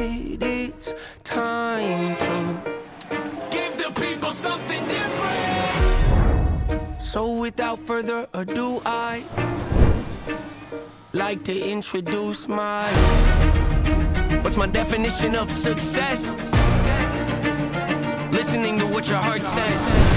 it, it's time to give the people something different. So without further ado, I like to introduce what's my definition of success? Listening to what your heart says.